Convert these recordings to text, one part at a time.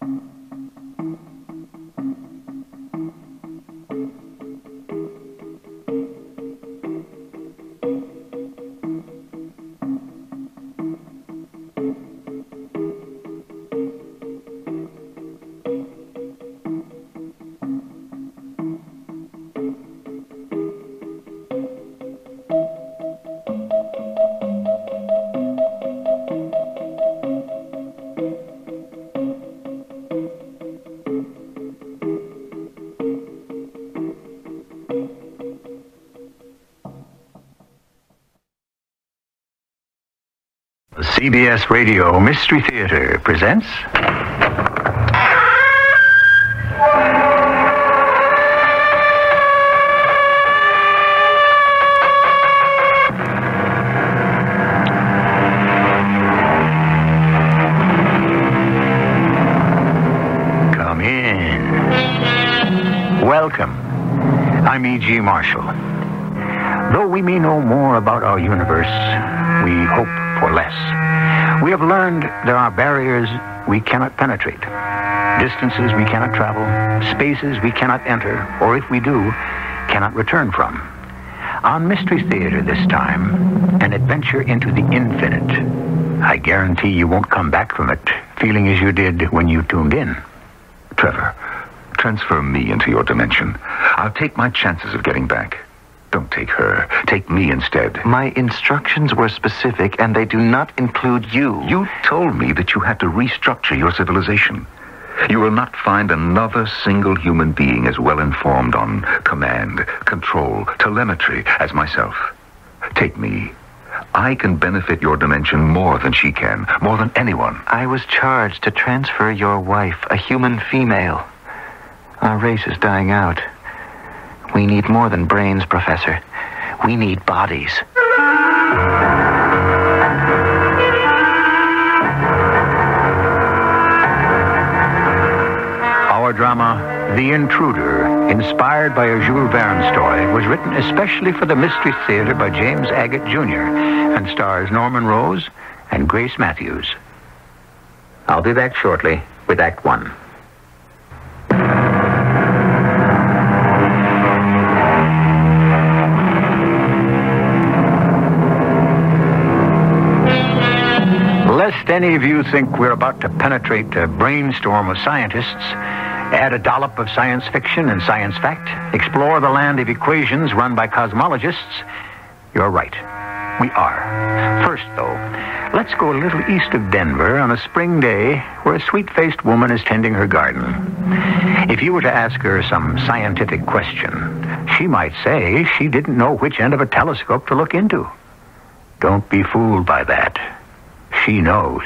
CBS Radio Mystery Theater presents... Come in. Welcome. I'm E.G. Marshall. Though we may know more about our universe, we hope for less. We have learned there are barriers we cannot penetrate, distances we cannot travel, spaces we cannot enter, or if we do, cannot return from. On Mystery Theater this time, an adventure into the infinite. I guarantee you won't come back from it feeling as you did when you tuned in. Trevor, transfer me into your dimension. I'll take my chances of getting back. Don't take her. Take me instead. My instructions were specific, and they do not include you. You told me that you had to restructure your civilization. You will not find another single human being as well informed on command, control, telemetry as myself. Take me. I can benefit your dimension more than she can, more than anyone. I was charged to transfer your wife, a human female. Our race is dying out. We need more than brains, Professor. We need bodies. Our drama, The Intruder, inspired by a Jules Verne story, was written especially for the Mystery Theater by James Agate Jr. and stars Norman Rose and Grace Matthews. I'll be back shortly with Act One. Lest any of you think we're about to penetrate a brainstorm of scientists, add a dollop of science fiction and science fact, explore the land of equations run by cosmologists, you're right. We are. First, though, let's go a little east of Denver on a spring day where a sweet-faced woman is tending her garden. If you were to ask her some scientific question, she might say she didn't know which end of a telescope to look into. Don't be fooled by that. She knows.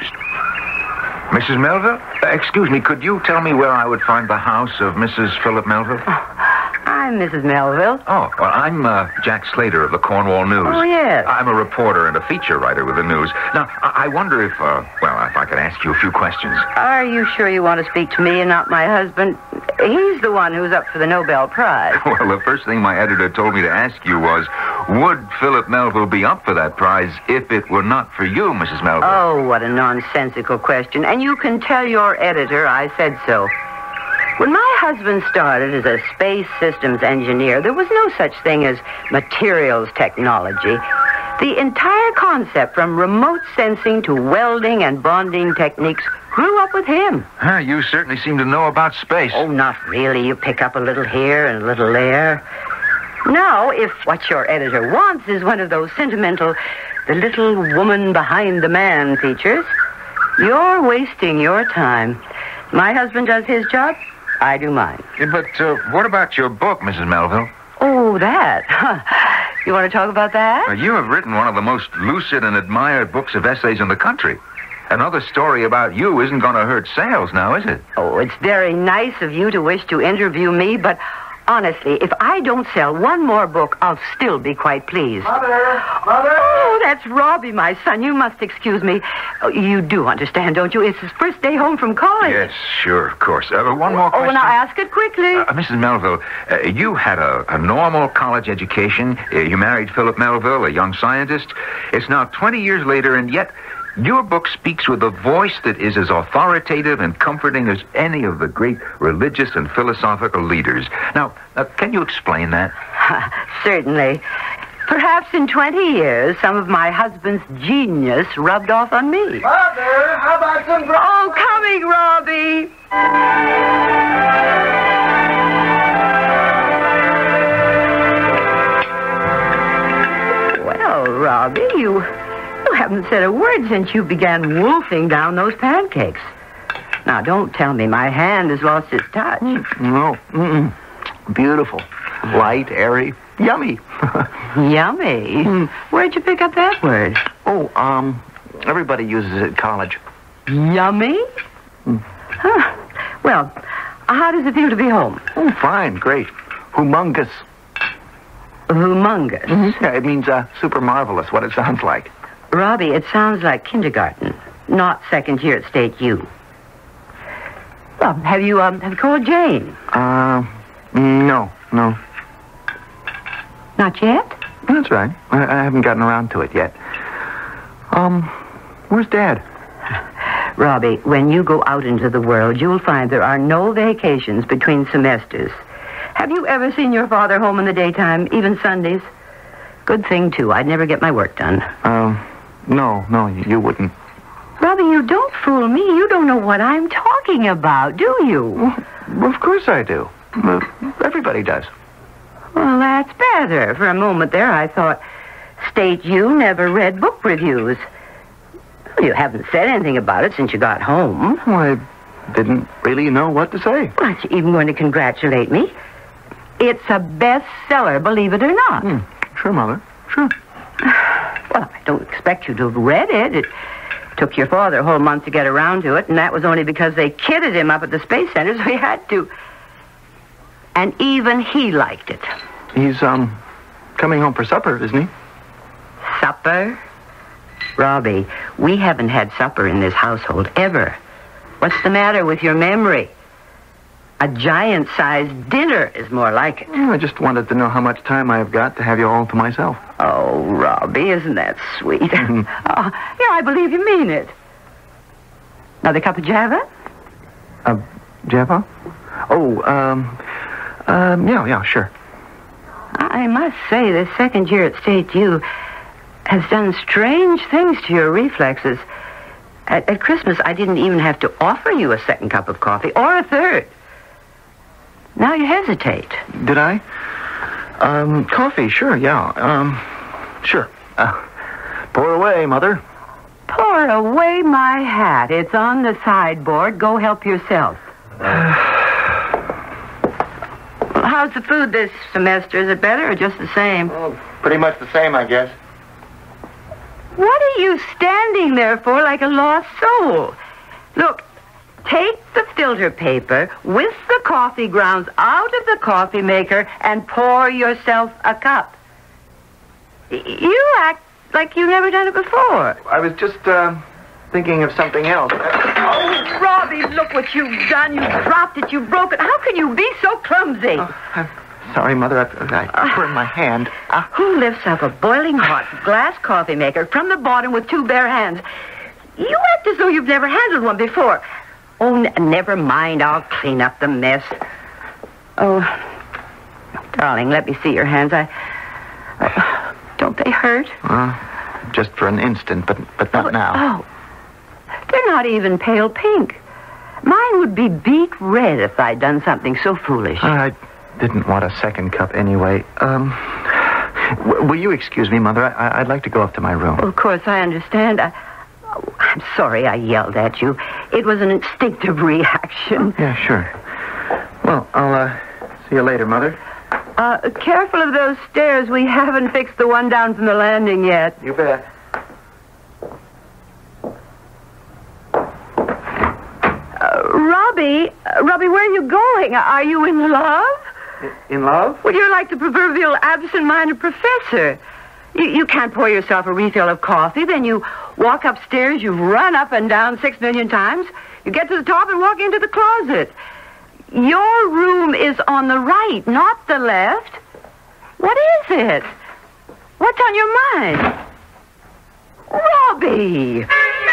Mrs. Melville? Excuse me, could you tell me where I would find the house of Mrs. Philip Melville? I'm Mrs. Melville. Oh, well, I'm Jack Slater of the Cornwall News. Oh, yes. I'm a reporter and a feature writer with the news. Now, I wonder if I could ask you a few questions. Are you sure you want to speak to me and not my husband? He's the one who's up for the Nobel Prize. Well, the first thing my editor told me to ask you was, would Philip Melville be up for that prize if it were not for you, Mrs. Melville? Oh, what a nonsensical question. And you can tell your editor I said so. When my husband started as a space systems engineer, there was no such thing as materials technology. The entire concept, from remote sensing to welding and bonding techniques, grew up with him. You certainly seem to know about space. Oh, not really. You pick up a little here and a little there. Now, if what your editor wants is one of those sentimental, the little woman behind the man features, you're wasting your time. My husband does his job. I do mine. But what about your book, Mrs. Melville? Oh, that. You want to talk about that? You have written one of the most lucid and admired books of essays in the country. Another story about you isn't going to hurt sales now, is it? Oh, it's very nice of you to wish to interview me, but honestly, if I don't sell one more book, I'll still be quite pleased. Mother! Mother! Oh, that's Robbie, my son. You must excuse me. Oh, you do understand, don't you? It's his first day home from college. Yes, sure, of course. One more question. Oh, now ask it quickly. Mrs. Melville, you had a normal college education. You married Philip Melville, a young scientist. It's now 20 years later, and yet Your book speaks with a voice that is as authoritative and comforting as any of the great religious and philosophical leaders. Now, can you explain that? Certainly. Perhaps in 20 years, some of my husband's genius rubbed off on me. Mother, how about some Oh, coming, Robbie. Well, Robbie, you haven't said a word since you began wolfing down those pancakes. Now, don't tell me my hand has lost its touch. No. Beautiful. Light, airy, yummy. Yummy? Where'd you pick up that word? Oh, everybody uses it at college. Yummy? Huh. Well, how does it feel to be home? Oh, fine, great. Humongous. Humongous? Yeah, it means super marvelous, what it sounds like. Robbie, it sounds like kindergarten, not second year at State U. Well, have you called Jane? No. Not yet? That's right. I haven't gotten around to it yet. Where's Dad? Robbie, when you go out into the world, you'll find there are no vacations between semesters. Have you ever seen your father home in the daytime, even Sundays? Good thing, too. I'd never get my work done. No, you wouldn't. Robbie, you don't fool me. You don't know what I'm talking about, do you? Well, of course I do. Everybody does. Well, that's better. For a moment there, I thought State U never read book reviews. Well, you haven't said anything about it since you got home. Well, I didn't really know what to say. Aren't you even going to congratulate me? It's a bestseller, believe it or not. Sure, Mother. Sure. Well, I don't expect you to have read it. It took your father a whole month to get around to it, and that was only because they kidded him up at the Space Center, so he had to. And even he liked it. He's, coming home for supper, isn't he? Supper? Robbie, we haven't had supper in this household ever. What's the matter with your memory? A giant-sized dinner is more like it. I just wanted to know how much time I've got to have you all to myself. Oh, Robbie, isn't that sweet? I believe you mean it. Another cup of Java? Java? Oh, yeah, sure. I must say, this second year at State U has done strange things to your reflexes. At Christmas, I didn't even have to offer you a second cup of coffee, or a third. Now you hesitate. Did I? Coffee, sure, yeah. Sure. Pour away, Mother. Pour away my hat. It's on the sideboard. Go help yourself. How's the food this semester? Is it better or just the same? Oh, pretty much the same, I guess. What are you standing there for like a lost soul? Look, take the filter paper with the coffee grounds out of the coffee maker and pour yourself a cup. You act like you've never done it before. I was just, thinking of something else. Oh, Robbie, look what you've done. You dropped it. You broke it. How can you be so clumsy? Oh, I'm sorry, Mother. I burned my hand. Who lifts up a boiling hot glass coffee maker from the bottom with two bare hands? You act as though you've never handled one before. Oh, never mind. I'll clean up the mess. Oh, darling, let me see your hands. Don't they hurt? Just for an instant, but not now. Oh, they're not even pale pink. Mine would be beet red if I'd done something so foolish. I didn't want a second cup anyway. Will you excuse me, Mother? I'd like to go up to my room. Of course, I understand. I'm sorry I yelled at you. It was an instinctive reaction. Yeah, sure. Well, I'll see you later, Mother. Careful of those stairs. We haven't fixed the one down from the landing yet. You bet. Robbie, where are you going? Are you in love? In love? Well, you're like the proverbial absent-minded professor. You can't pour yourself a refill of coffee, then you walk upstairs, you run up and down 6 million times, you get to the top and walk into the closet. Your room is on the right, not the left. What is it? What's on your mind? Robbie!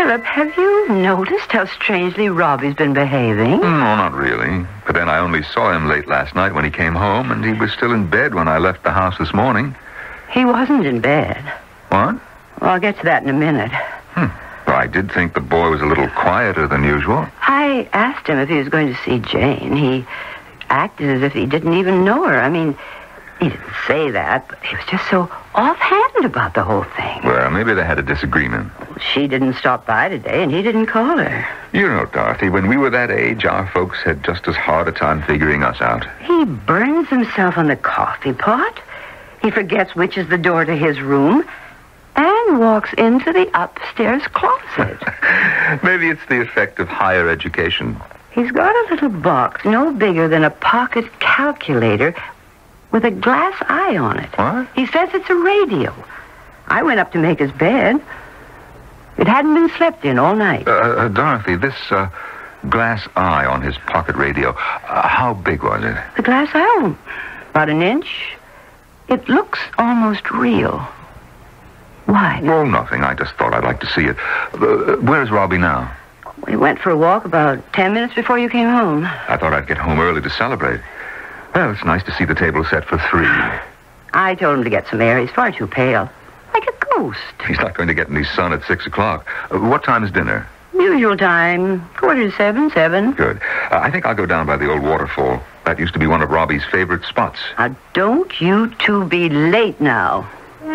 Philip, have you noticed how strangely Robbie's been behaving? No, not really. But then I only saw him late last night when he came home, and he was still in bed when I left the house this morning. He wasn't in bed. What? Well, I'll get to that in a minute. Well, I did think the boy was a little quieter than usual. I asked him if he was going to see Jane. He acted as if he didn't even know her. I mean, he didn't say that, but he was just so offhand about the whole thing. Well, maybe they had a disagreement. She didn't stop by today, and he didn't call her. You know, Dorothy, when we were that age, our folks had just as hard a time figuring us out. He burns himself on the coffee pot. He forgets which is the door to his room and walks into the upstairs closet. Maybe it's the effect of higher education. He's got a little box no bigger than a pocket calculator with a glass eye on it. What? He says it's a radio. I went up to make his bed. It hadn't been slept in all night. Dorothy, this glass eye on his pocket radio, how big was it? The glass eye? About an inch. It looks almost real. Why? Well, nothing. I just thought I'd like to see it. Where's Robbie now? We went for a walk about 10 minutes before you came home. I thought I'd get home early to celebrate. Well, it's nice to see the table set for 3. I told him to get some air. He's far too pale. Like a ghost. He's not going to get any sun at 6 o'clock. What time is dinner? Usual time. 6:45, 7. Good. I think I'll go down by the old waterfall. That used to be one of Robbie's favorite spots. Now, don't you two be late now.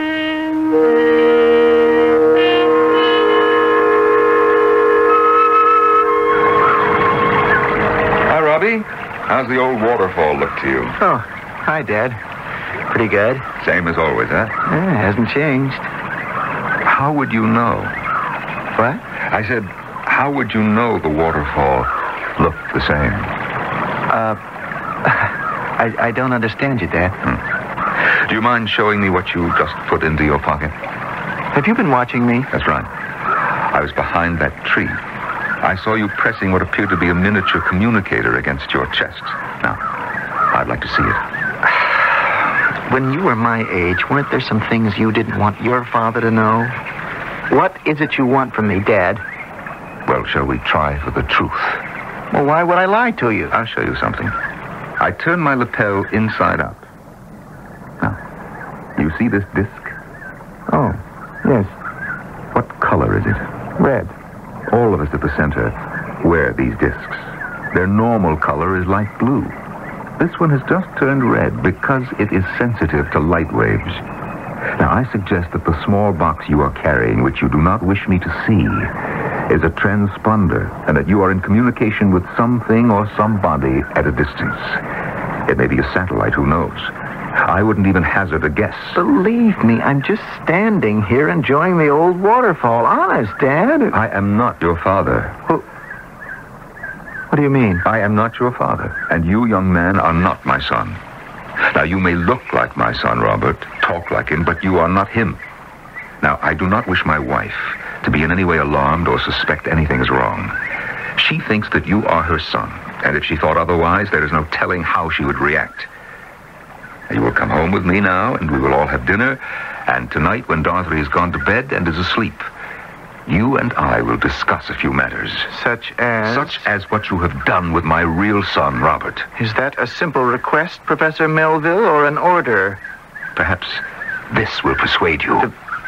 Hi, Robbie. How's the old waterfall look to you? Oh, hi, Dad. Pretty good. Same as always, huh? Yeah, hasn't changed. How would you know? What? I said, how would you know the waterfall looked the same? I don't understand you, Dad. Do you mind showing me what you just put into your pocket? Have you been watching me? That's right. I was behind that tree. I saw you pressing what appeared to be a miniature communicator against your chest. Now, I'd like to see it. When you were my age, weren't there some things you didn't want your father to know? What is it you want from me, Dad? Well, shall we try for the truth? Well, why would I lie to you? I'll show you something. I turn my lapel inside out. Now, you see this disc? Oh, yes. What color is it? Red. All of us at the center wear these discs. Their normal color is light blue. This one has just turned red because it is sensitive to light waves. Now, I suggest that the small box you are carrying, which you do not wish me to see, is a transponder, and that you are in communication with something or somebody at a distance. It may be a satellite, who knows? I wouldn't even hazard a guess. Believe me, I'm just standing here enjoying the old waterfall. Honest, Dad. I am not your father. What do you mean? I am not your father, and you, young man, are not my son. Now, you may look like my son, Robert, talk like him, but you are not him. Now, I do not wish my wife to be in any way alarmed or suspect anything is wrong. She thinks that you are her son, and if she thought otherwise, there is no telling how she would react. You will come home with me now, and we will all have dinner, and tonight, when Dorothy has gone to bed and is asleep, you and I will discuss a few matters. Such as? Such as what you have done with my real son, Robert. Is that a simple request, Professor Melville, or an order? Perhaps this will persuade you.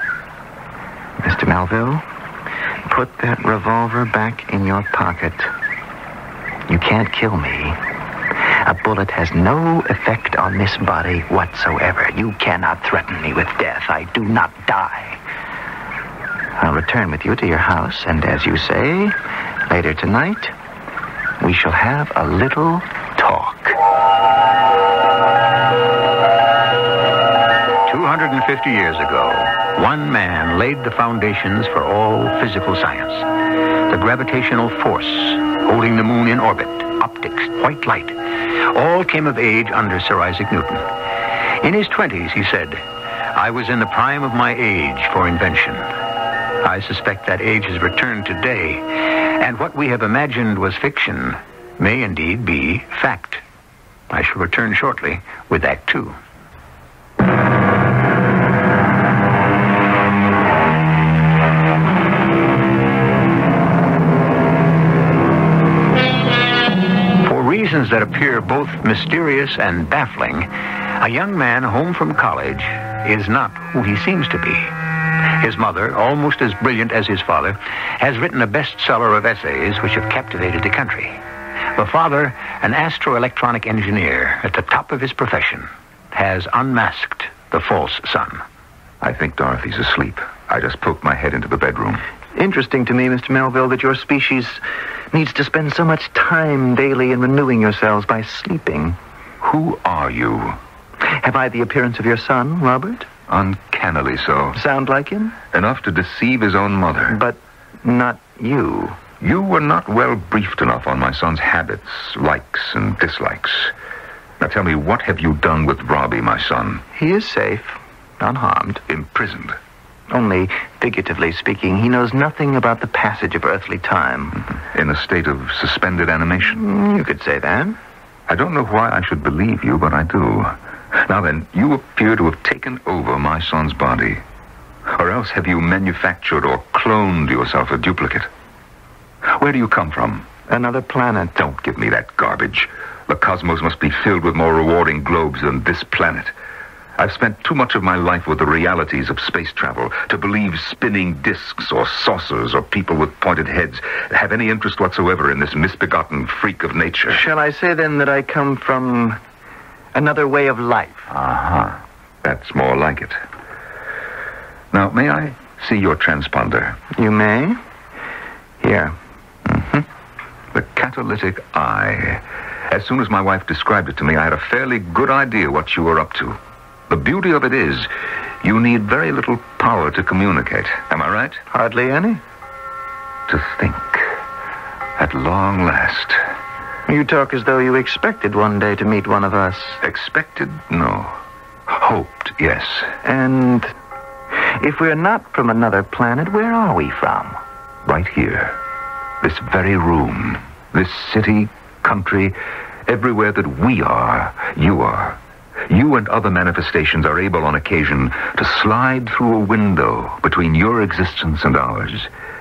Mr. Melville, put that revolver back in your pocket. You can't kill me. A bullet has no effect on this body whatsoever. You cannot threaten me with death. I do not die. I'll return with you to your house, and as you say, later tonight, we shall have a little talk. 250 years ago, one man laid the foundations for all physical science. The gravitational force, holding the moon in orbit, optics, white light, all came of age under Sir Isaac Newton. In his 20s, he said, "I was in the prime of my age for invention." I suspect that age has returned today, and what we have imagined was fiction may indeed be fact. I shall return shortly with Act 2. that appear both mysterious and baffling, a young man home from college is not who he seems to be. His mother, almost as brilliant as his father, has written a bestseller of essays which have captivated the country. The father, an astroelectronic engineer at the top of his profession, has unmasked the false son. I think Dorothy's asleep. I just poked my head into the bedroom. Interesting to me, Mr. Melville, that your species needs to spend so much time daily in renewing yourselves by sleeping. Who are you? Have I the appearance of your son, Robert? Uncannily so. Sound like him? Enough to deceive his own mother. But not you. You were not well briefed enough on my son's habits, likes, and dislikes. Now tell me, what have you done with Robbie, my son? He is safe, unharmed. Imprisoned. Only, figuratively speaking, he knows nothing about the passage of earthly time. In a state of suspended animation. You could say that. I don't know why I should believe you, but I do. Now then, you appear to have taken over my son's body. Or else have you manufactured or cloned yourself a duplicate? Where do you come from? Another planet. Don't give me that garbage. The cosmos must be filled with more rewarding globes than this planet. I've spent too much of my life with the realities of space travel to believe spinning discs or saucers or people with pointed heads have any interest whatsoever in this misbegotten freak of nature. Shall I say then that I come from another way of life? Uh-huh. That's more like it. Now, may I see your transponder? You may. Here. The catalytic eye. As soon as my wife described it to me, I had a fairly good idea what you were up to. The beauty of it is, you need very little power to communicate. Am I right? Hardly any. To think, at long last. You talk as though you expected one day to meet one of us. Expected? No. Hoped, yes. And if we're not from another planet, where are we from? Right here. This very room. This city, country, everywhere that we are, you are. You and other manifestations are able on occasion to slide through a window between your existence and ours.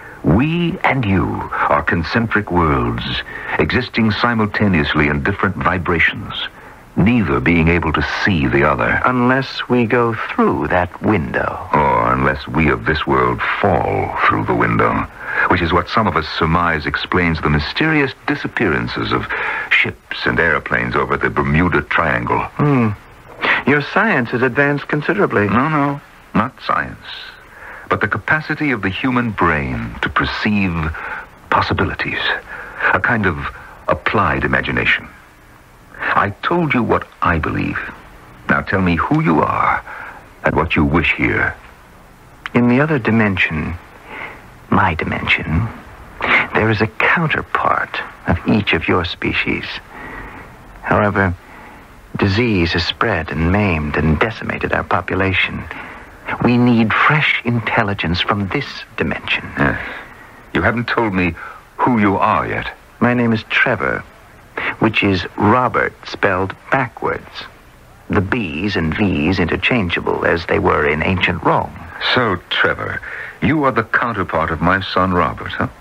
We and you are concentric worlds, existing simultaneously in different vibrations, neither being able to see the other. Unless we go through that window. Or unless we of this world fall through the window, which is what some of us surmise explains the mysterious disappearances of ships and airplanes over the Bermuda Triangle. Your science has advanced considerably. No, not science, but the capacity of the human brain to perceive possibilities, a kind of applied imagination. I told you what I believe. Now tell me who you are and what you wish here. In the other dimension, my dimension, there is a counterpart of each of your species. However, disease has spread and maimed and decimated our population. We need fresh intelligence from this dimension. Yes. You haven't told me who you are yet. My name is Trevor, which is Robert spelled backwards. The B's and V's interchangeable as they were in ancient Rome. So, Trevor, you are the counterpart of my son Robert, huh?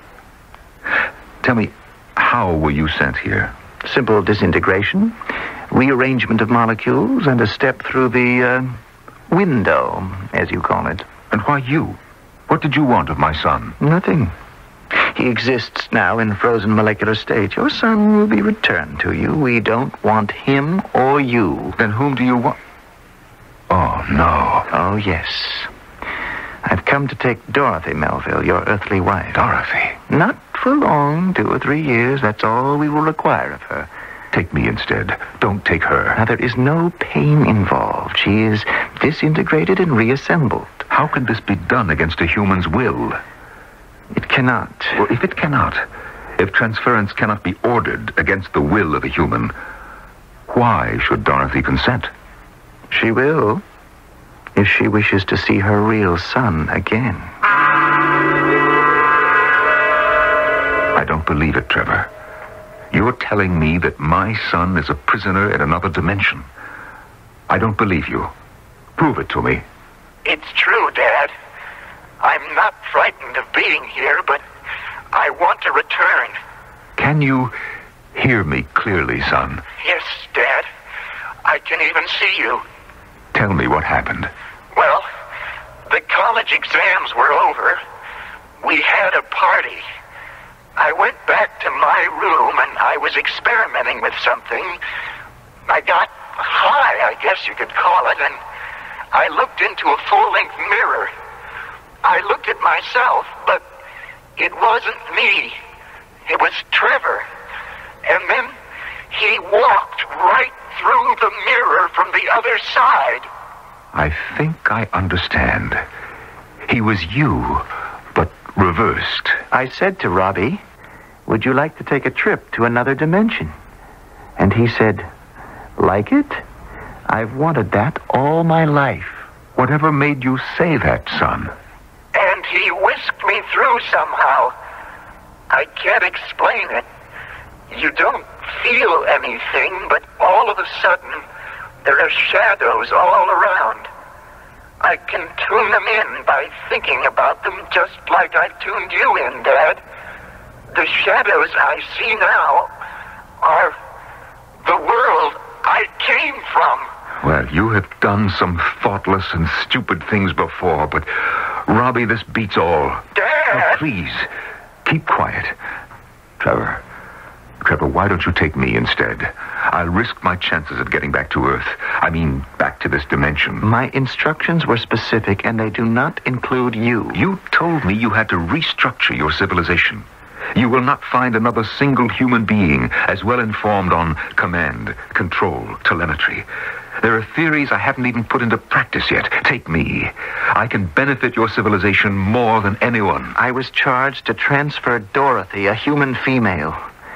Tell me, how were you sent here? Simple disintegration, rearrangement of molecules, and a step through the window, as you call it. And why you? What did you want of my son? Nothing. He exists now in frozen molecular state. Your son will be returned to you. We don't want him or you. Then whom do you want? Oh, no. Oh, yes. I've come to take Dorothy Melville, your earthly wife. Dorothy? Not for long, 2 or 3 years. That's all we will require of her. Take me instead. Don't take her. Now, there is no pain involved. She is disintegrated and reassembled. How can this be done against a human's will? It cannot. Well, if it cannot, if transference cannot be ordered against the will of a human, why should Dorothy consent? She will, if she wishes to see her real son again. I don't believe it, Trevor. You're telling me that my son is a prisoner in another dimension. I don't believe you. Prove it to me. It's true, Dad. I'm not frightened of being here, but I want to return. Can you Hear me clearly, son. Yes, Dad. I can even see you. Tell me what happened. Well, the college exams were over. We had a party. I went back to my room and I was experimenting with something. I got high, I guess you could call it, and I looked into a full-length mirror. I looked at myself, but it wasn't me. It was Trevor. And then he walked right through the mirror from the other side. I think I understand. He was you, but reversed. I said to Robbie, would you like to take a trip to another dimension? And he said, like it? I've wanted that all my life. Whatever made you say that, son? And he whisked me through somehow. I can't explain it. You don't feel anything, but all of a sudden, there are shadows all around. I can tune them in by thinking about them just like I tuned you in, Dad. The shadows I see now are the world I came from. Well, you have done some thoughtless and stupid things before, but Robbie, this beats all. Dad! Oh, please, keep quiet. Trevor, why don't you take me instead? I'll risk my chances of getting back to Earth. I mean, back to this dimension. My instructions were specific, and they do not include you. You told me you had to restructure your civilization. You will not find another single human being as well informed on command, control, telemetry. There are theories I haven't even put into practice yet. Take me. I can benefit your civilization more than anyone. I was charged to transfer Dorothy, a human female.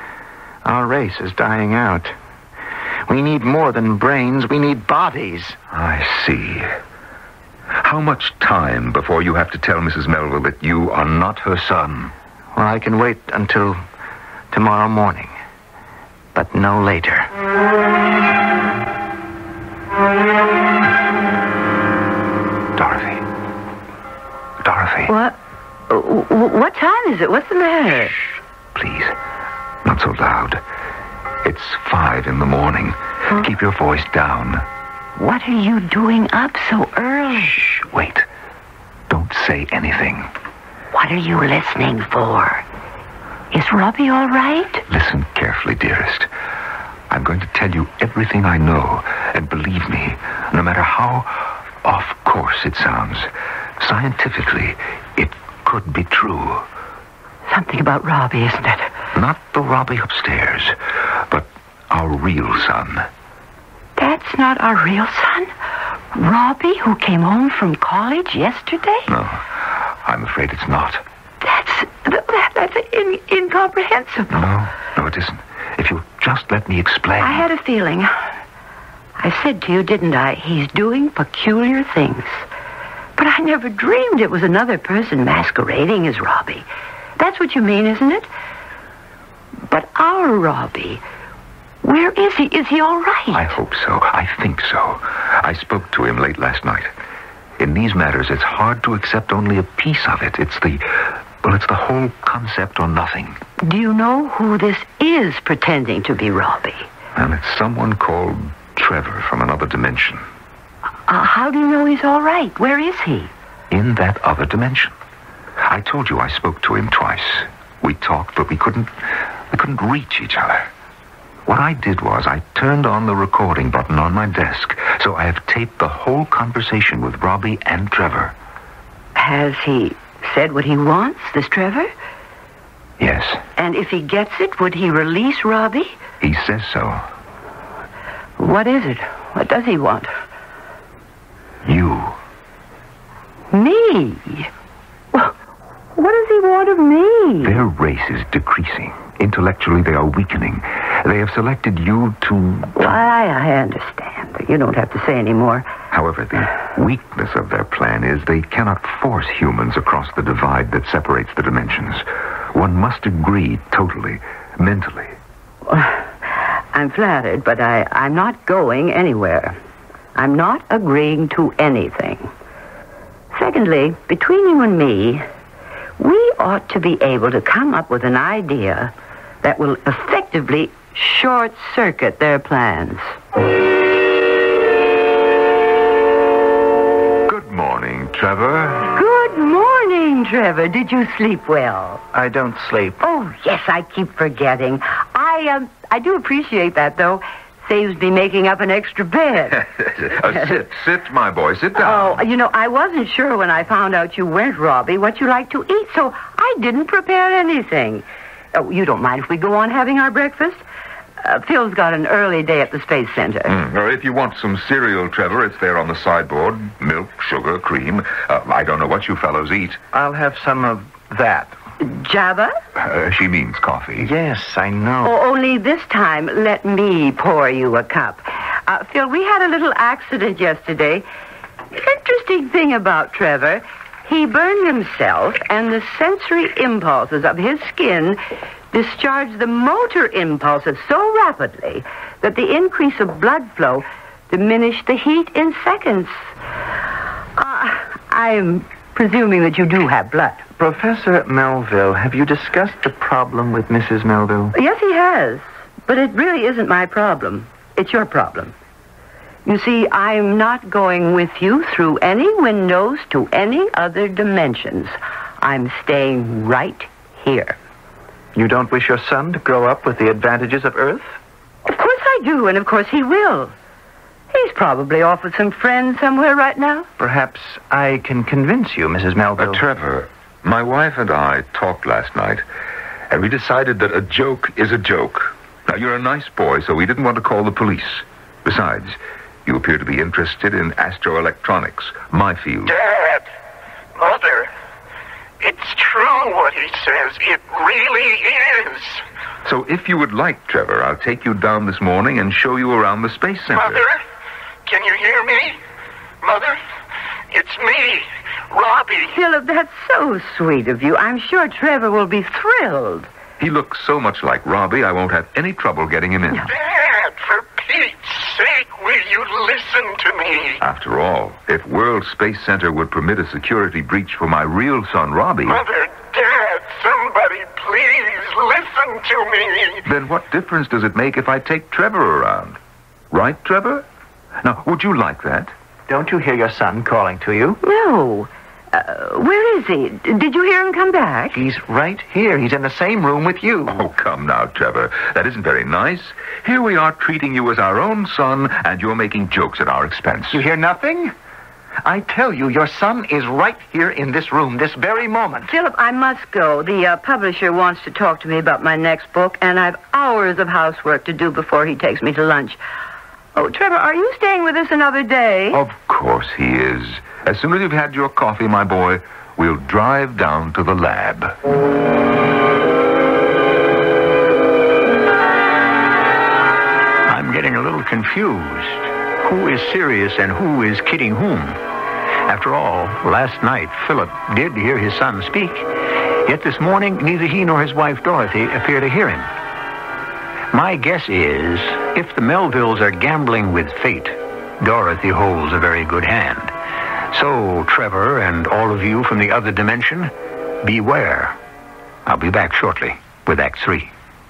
Our race is dying out. We need more than brains. We need bodies. I see. How much time before you have to tell Mrs. Melville that you are not her son? Well, I can wait until tomorrow morning, but no later. Dorothy. What time is it? What's the matter? Shh, please. Not so loud. It's 5 in the morning. Huh? Keep your voice down. What are you doing up so early? Shh, wait. Don't say anything. What are you listening for? Is Robbie all right? Listen carefully, dearest. I'm going to tell you everything I know, and believe me, no matter how off course it sounds, scientifically, it could be true. Something about Robbie, isn't it? Not the Robbie upstairs, but our real son. That's not our real son? Robbie, who came home from college yesterday? No, I'm afraid it's not. That's incomprehensible. No, it isn't. If you'll just let me explain. I had a feeling. I said to you, didn't I? He's doing peculiar things. But I never dreamed it was another person masquerading as Robbie. That's what you mean, isn't it? But our Robbie, where is he? Is he all right? I hope so. I think so. I spoke to him late last night. In these matters, it's hard to accept only a piece of it. It's the whole concept or nothing. Do you know who this is pretending to be Robbie? And it's someone called Trevor from another dimension. How do you know he's all right? Where is he? In that other dimension. I told you I spoke to him twice. We talked, but we couldn't reach each other. What I did was I turned on the recording button on my desk, so I have taped the whole conversation with Robbie and Trevor. Has he said what he wants, this Trevor? Yes. And if he gets it, would he release Robbie? He says so. What is it? What does he want? You. Me? Well, what does he want of me? Their race is decreasing. Intellectually, they are weakening. They have selected you to... Why, I understand. You don't have to say any more. However, the weakness of their plan is they cannot force humans across the divide that separates the dimensions. One must agree totally, mentally. I'm flattered, but I'm not going anywhere. I'm not agreeing to anything. Secondly, between you and me, we ought to be able to come up with an idea that will effectively short-circuit their plans. Good morning, Trevor. Good morning, Trevor. Did you sleep well? I don't sleep. Oh, yes, I keep forgetting. I do appreciate that, though. Saves me making up an extra bed. Sit, my boy. Sit down. Oh, you know, I wasn't sure when I found out you weren't Robbie what you like to eat, so I didn't prepare anything. Oh, you don't mind if we go on having our breakfast? Phil's got an early day at the Space Center. Or if you want some cereal, Trevor, it's there on the sideboard. Milk, sugar, cream. I don't know what you fellows eat. I'll have some of that. Jabba? She means coffee. Yes, I know. Oh, only this time, let me pour you a cup. Phil, we had a little accident yesterday. Interesting thing about Trevor, he burned himself, and the sensory impulses of his skin discharged the motor impulses so rapidly that the increase of blood flow diminished the heat in seconds. I'm presuming that you do have blood. Professor Melville, have you discussed the problem with Mrs. Melville? Yes, he has. But it really isn't my problem. It's your problem. You see, I'm not going with you through any windows to any other dimensions. I'm staying right here. You don't wish your son to grow up with the advantages of Earth? Of course I do, and of course he will. He's probably off with some friends somewhere right now. Perhaps I can convince you, Mrs. Melville. Trevor, my wife and I talked last night, and we decided that a joke is a joke. Now, you're a nice boy, so we didn't want to call the police. Besides, you appear to be interested in astroelectronics, my field. Dad, Mother, it's true what he says. It really is. So if you would like, Trevor, I'll take you down this morning and show you around the Space Center. Mother, can you hear me? Mother, it's me, Robbie. Philip, that's so sweet of you. I'm sure Trevor will be thrilled. He looks so much like Robbie, I won't have any trouble getting him in. Dad, for Pete's sake, will you listen to me? After all, if World Space Center would permit a security breach for my real son, Robbie... Mother, Dad, somebody please listen to me. Then what difference does it make if I take Trevor around? Right, Trevor? Now, would you like that? Don't you hear your son calling to you? No. Where is he? Did you hear him come back? He's right here. He's in the same room with you. Oh, come now, Trevor. That isn't very nice. Here we are treating you as our own son, and you're making jokes at our expense. You hear nothing? I tell you, your son is right here in this room, this very moment. Philip, I must go. The publisher wants to talk to me about my next book, and I've hours of housework to do before he takes me to lunch. Oh, Trevor, are you staying with us another day? Of course he is. As soon as you've had your coffee, my boy, we'll drive down to the lab. I'm getting a little confused. Who is serious and who is kidding whom? After all, last night, Philip did hear his son speak. Yet this morning, neither he nor his wife, Dorothy, appear to hear him. My guess is, if the Melvilles are gambling with fate, Dorothy holds a very good hand. So, Trevor and all of you from the other dimension, beware. I'll be back shortly with Act 3.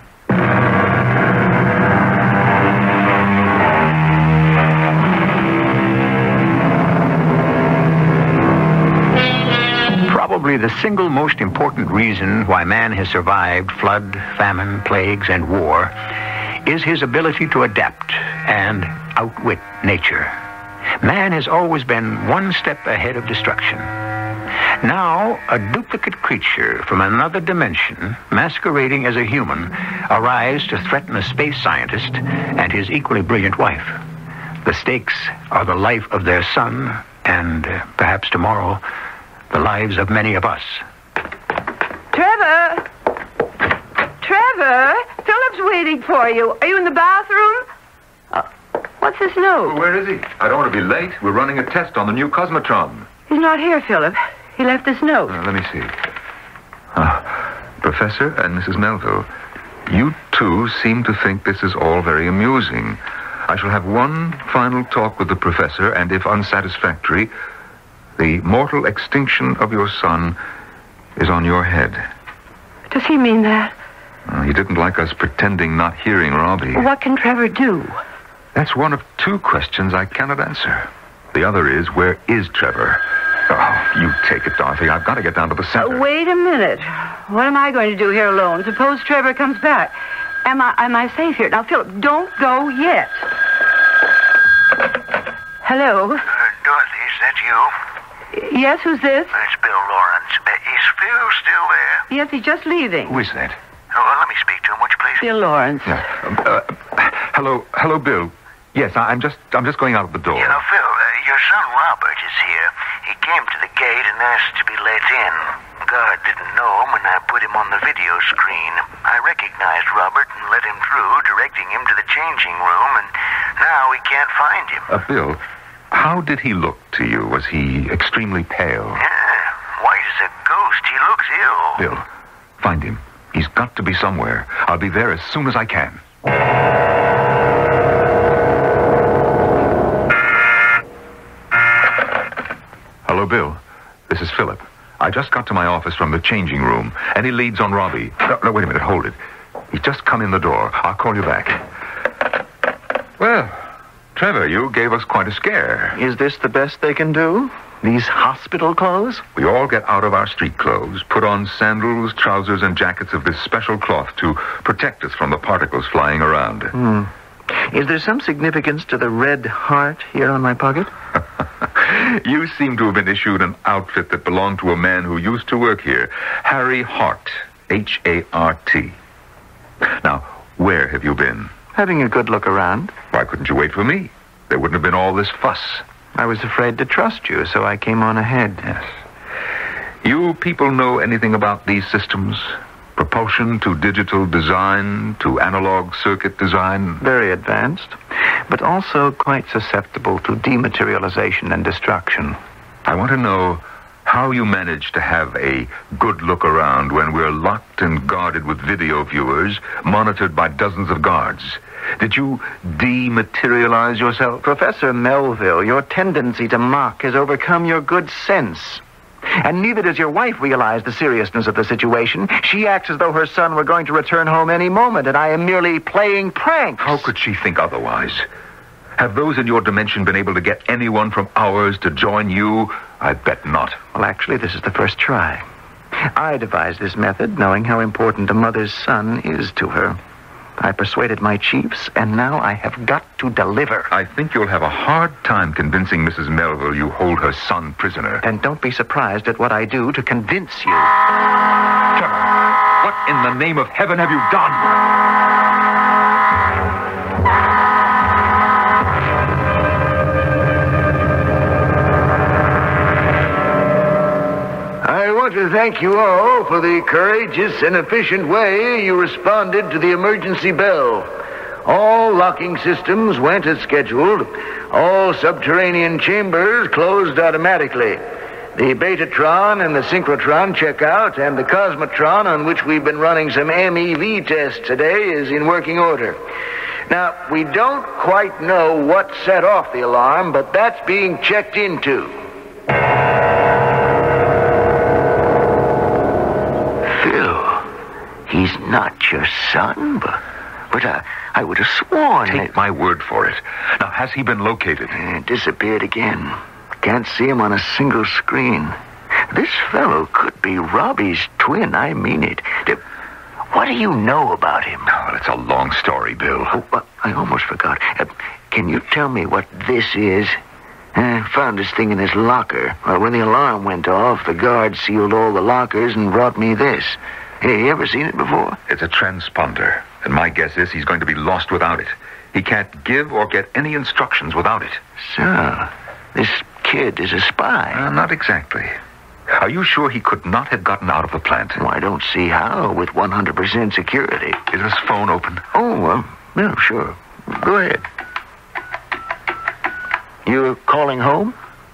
Probably the single most important reason why man has survived flood, famine, plagues, and war is his ability to adapt and outwit nature. Man has always been one step ahead of destruction. Now, a duplicate creature from another dimension, masquerading as a human, arrives to threaten a space scientist and his equally brilliant wife. The stakes are the life of their son and, perhaps tomorrow, the lives of many of us. Trevor! Trevor! Philip's waiting for you. Are you in the bathroom? What's this note? Where is he? I don't want to be late. We're running a test on the new Cosmotron. He's not here, Philip. He left this note. Let me see. Professor and Mrs. Melville, you two seem to think this is all very amusing. I shall have one final talk with the professor, and if unsatisfactory, the mortal extinction of your son is on your head. Does he mean that? He didn't like us pretending not hearing Robbie. What can Trevor do? That's one of two questions I cannot answer. The other is, where is Trevor? Oh, you take it, Dorothy. I've got to get down to the center. Wait a minute. What am I going to do here alone? Suppose Trevor comes back. Am I safe here? Now, Philip, don't go yet. Hello? Dorothy, is that you? Yes, who's this? It's Bill Lawrence. Is Phil still there? Yes, he's just leaving. Who is that? Oh, let me speak to him, would you please? Bill Lawrence. Hello, Bill. Yes, I'm just going out of the door. You know, Phil, your son Robert is here. He came to the gate and asked to be let in. God didn't know him when I put him on the video screen. I recognized Robert and let him through, directing him to the changing room, and now we can't find him. Bill, how did he look to you? Was he extremely pale? Yeah, white as a ghost. He looks ill. Bill, find him. He's got to be somewhere. I'll be there as soon as I can. Hello, Bill. This is Philip. I just got to my office from the changing room. Any leads on Robbie? No, wait a minute. Hold it. He's just come in the door. I'll call you back. Well, Trevor, you gave us quite a scare. Is this the best they can do? These hospital clothes? We all get out of our street clothes, put on sandals, trousers, and jackets of this special cloth to protect us from the particles flying around. Is there some significance to the red heart here on my pocket? You seem to have been issued an outfit that belonged to a man who used to work here, Harry Hart, H-A-R-T. Now, where have you been? Having a good look around. Why couldn't you wait for me? There wouldn't have been all this fuss. I was afraid to trust you, so I came on ahead. Yes. You people know anything about these systems? Propulsion to digital design, to analog circuit design? Very advanced, but also quite susceptible to dematerialization and destruction. I want to know how you manage to have a good look around when we're locked and guarded with video viewers, monitored by dozens of guards. Did you dematerialize yourself? Professor Melville, your tendency to mock has overcome your good sense. And neither does your wife realize the seriousness of the situation. She acts as though her son were going to return home any moment, and I am merely playing pranks. How could she think otherwise? Have those in your dimension been able to get anyone from ours to join you? I bet not. Well, actually, this is the first try. I devised this method, knowing how important a mother's son is to her. I persuaded my chiefs, and now I have got to deliver. I think you'll have a hard time convincing Mrs. Melville you hold her son prisoner. And don't be surprised at what I do to convince you. Trevor, what in the name of heaven have you done? I want to thank you all for the courageous and efficient way you responded to the emergency bell. All locking systems went as scheduled. All subterranean chambers closed automatically. The Betatron and the Synchrotron check out, and the Cosmotron, on which we've been running some MEV tests today, is in working order. Now, we don't quite know what set off the alarm, but that's being checked into. He's not your son, but I would have sworn. Take my word for it. Now, has he been located? Disappeared again. Can't see him on a single screen. This fellow could be Robbie's twin, I mean it. What do you know about him? Oh, well, it's a long story, Bill. Oh, I almost forgot. Can you tell me what this is? Found this thing in his locker. Well, when the alarm went off, the guard sealed all the lockers and brought me this. Hey, you ever seen it before? It's a transponder, and my guess is he's going to be lost without it. He can't give or get any instructions without it. So, this kid is a spy. Not exactly. Are you sure he could not have gotten out of the plant? Well, I don't see how with 100% security. Is his phone open? Oh, yeah, sure. Go ahead. You're calling home?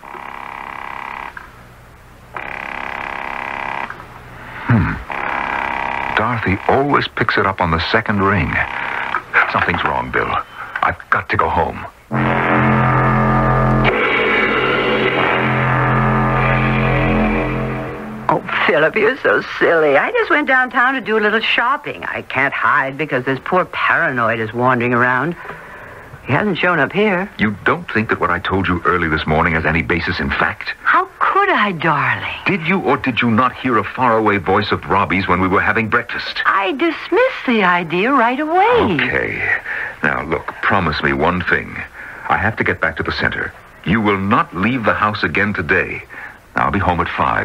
Dorothy always picks it up on the second ring. Something's wrong, Bill. I've got to go home. Oh, Philip, you're so silly. I just went downtown to do a little shopping. I can't hide because this poor paranoid is wandering around. He hasn't shown up here. You don't think that what I told you early this morning has any basis in fact? How could I, darling? Did you or did you not hear a faraway voice of Robbie's when we were having breakfast? I dismissed the idea right away. Okay. Now, look, promise me one thing. I have to get back to the center. You will not leave the house again today. I'll be home at 5.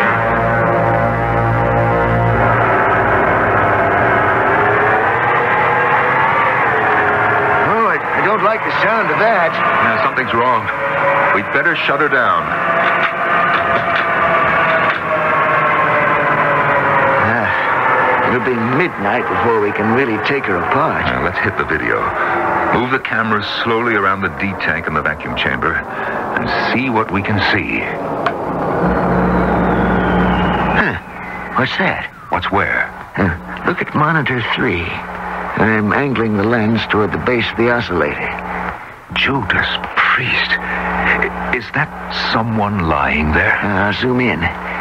Oh, I don't like the sound of that. Now, something's wrong. We'd better shut her down. It'll be midnight before we can really take her apart. Now, let's hit the video. Move the cameras slowly around the D tank in the vacuum chamber and see what we can see. What's that? What's where? Look at monitor 3. I'm angling the lens toward the base of the oscillator. Judas Priest. Is that someone lying there? I'll zoom in.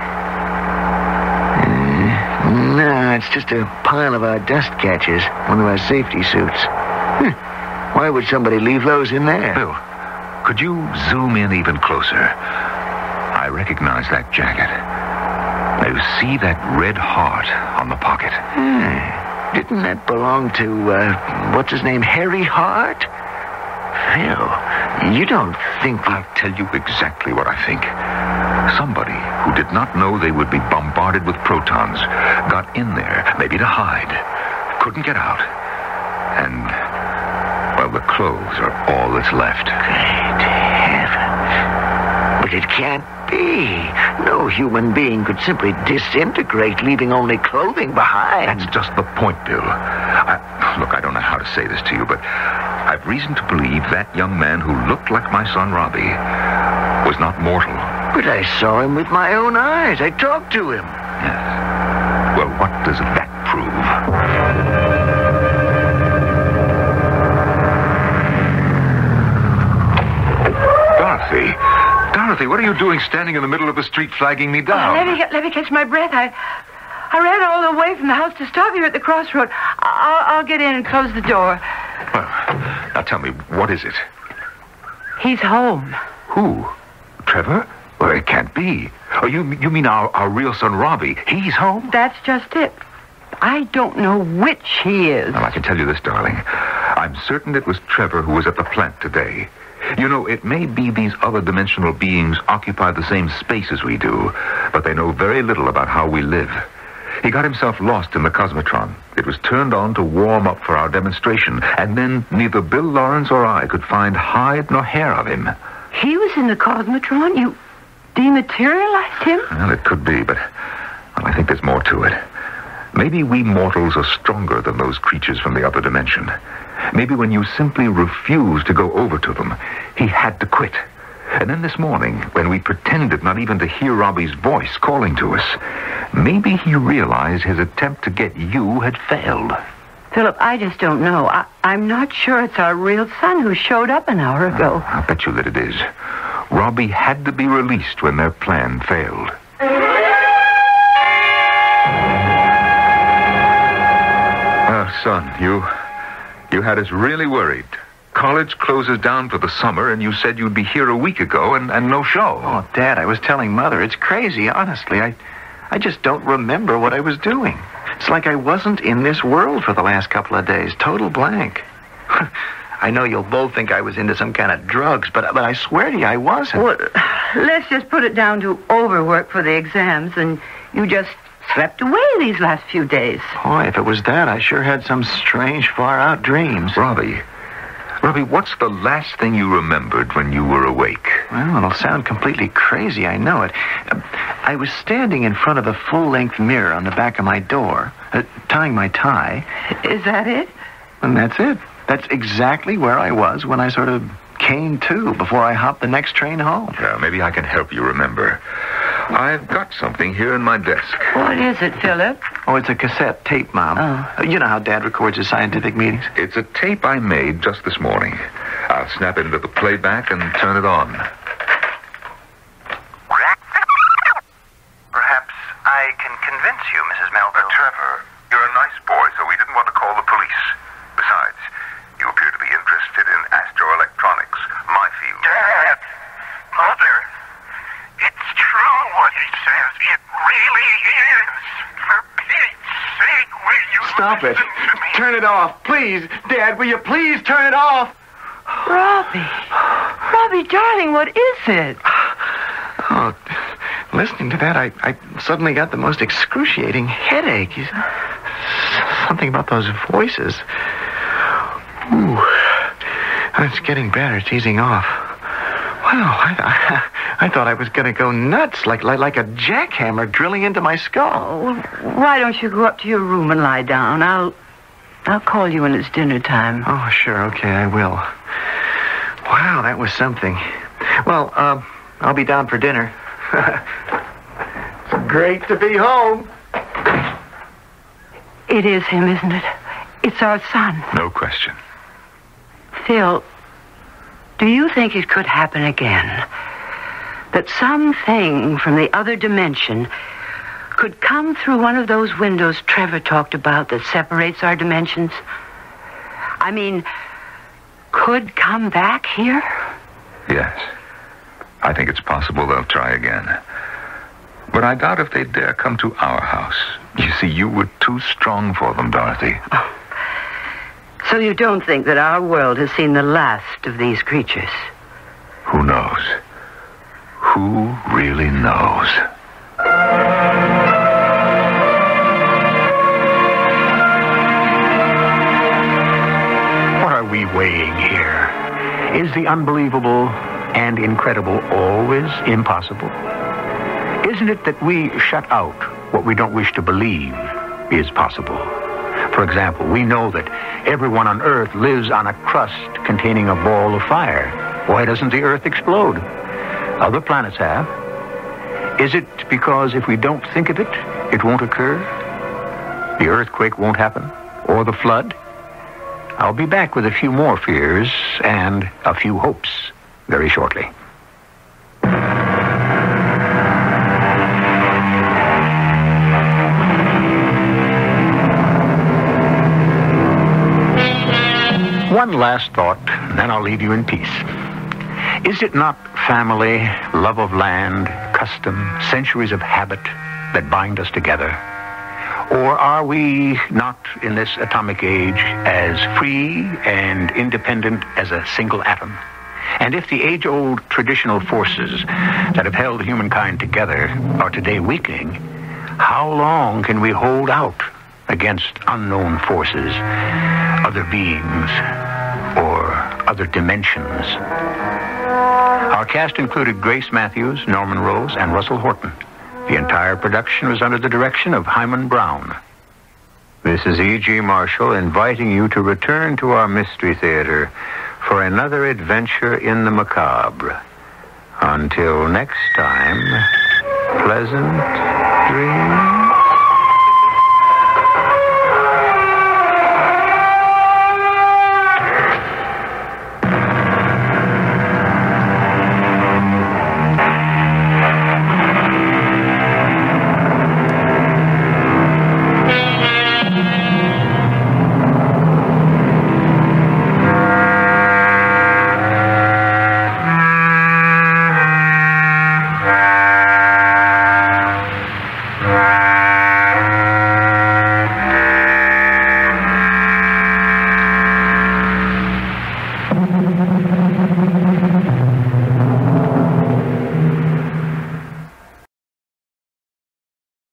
No, it's just a pile of our dust catchers, one of our safety suits. Why would somebody leave those in there? Bill, could you zoom in even closer? I recognize that jacket. Now, you see that red heart on the pocket? Didn't that belong to, what's his name, Harry Hart? Phil, you don't think I'll tell you exactly what I think. Somebody who did not know they would be bombarded with protons got in there, maybe to hide, couldn't get out. And, well, the clothes are all that's left. Great heavens. But it can't be. No human being could simply disintegrate, leaving only clothing behind. That's just the point, Bill. Look, I don't know how to say this to you, but I've reason to believe that young man who looked like my son Robbie was not mortal. But I saw him with my own eyes. I talked to him. Yes. Well, what does that prove? Dorothy, what are you doing standing in the middle of the street flagging me down? Let me catch my breath. I ran all the way from the house to stop you at the crossroad. I'll get in and close the door. Well, now tell me, what is it? He's home. Who? Trevor? Well, it can't be. Oh, you mean our real son, Robbie? He's home? That's just it. I don't know which he is. Well, I can tell you this, darling. I'm certain it was Trevor who was at the plant today. You know, it may be these other dimensional beings occupy the same space as we do, but they know very little about how we live. He got himself lost in the Cosmotron. It was turned on to warm up for our demonstration, and then neither Bill Lawrence or I could find hide nor hair of him. He was in the Cosmotron? You dematerialized him? Well, it could be, but I think there's more to it. Maybe we mortals are stronger than those creatures from the other dimension. Maybe when you simply refused to go over to them, he had to quit. And then this morning, when we pretended not even to hear Robbie's voice calling to us, maybe he realized his attempt to get you had failed. Philip, I just don't know. I'm not sure it's our real son who showed up an hour ago. I'll bet you that it is. Robbie had to be released when their plan failed. Well, son, you had us really worried. College closes down for the summer, and you said you'd be here a week ago, and no show. Oh, Dad, I was telling Mother. It's crazy, honestly. I just don't remember what I was doing. It's like I wasn't in this world for the last couple of days. Total blank. I know you'll both think I was into some kind of drugs, but I swear to you, I wasn't. Well, let's just put it down to overwork for the exams, and you just slept away these last few days. Boy, if it was that, I sure had some strange, far-out dreams. Robbie, what's the last thing you remembered when you were awake? Well, it'll sound completely crazy, I know it. I was standing in front of a full-length mirror on the back of my door, tying my tie. Is that it? And that's it. That's exactly where I was when I sort of came to before I hopped the next train home. Yeah, maybe I can help you remember. I've got something here in my desk. What is it, Philip? Oh, it's a cassette tape, Mom. Oh. You know how Dad records his scientific meetings? It's a tape I made just this morning. I'll snap it into the playback and turn it on. Perhaps I convince you, Mrs. Melville. Trevor, you're a nice boy, so we didn't want to call the police. Besides, you appear to be interested in astroelectronics, my field. Dad, Mother, it's true what he says. It really is. For Pete's sake, will you Stop it. listen to me? Turn it off. Please. Dad, will you please turn it off? Robbie, darling, what is it? Oh, listening to that, I suddenly got the most excruciating headache. Something about those voices. Ooh, it's getting better. It's easing off. Wow, I thought I was going to go nuts, like a jackhammer drilling into my skull. Oh, why don't you go up to your room and lie down? I'll call you when it's dinner time. Oh, sure, okay, I will. Wow, that was something. Well, I'll be down for dinner. It's great to be home. It is him, isn't it? It's our son. No question. Phil, do you think it could happen again? That something from the other dimension could come through one of those windows Trevor talked about that separates our dimensions? I mean, could come back here? Yes. I think it's possible they'll try again. But I doubt if they dare come to our house. You see, you were too strong for them, Dorothy. Oh. So you don't think that our world has seen the last of these creatures? Who knows? Who really knows? What are we weighing here? Is the unbelievable and incredible always impossible? Isn't it that we shut out what we don't wish to believe is possible? For example, we know that everyone on Earth lives on a crust containing a ball of fire. Why doesn't the Earth explode? Other planets have. Is it because if we don't think of it, it won't occur? The earthquake won't happen? Or the flood? I'll be back with a few more fears and a few hopes very shortly. One last thought, and then I'll leave you in peace. Is it not family, love of land, custom, centuries of habit that bind us together? Or are we not in this atomic age as free and independent as a single atom? And if the age-old traditional forces that have held humankind together are today weakening, how long can we hold out against unknown forces, other beings, or other dimensions? Our cast included Grace Matthews, Norman Rose, and Russell Horton. The entire production was under the direction of Hyman Brown. This is E.G. Marshall inviting you to return to our Mystery Theater for another adventure in the macabre. Until next time, pleasant dreams.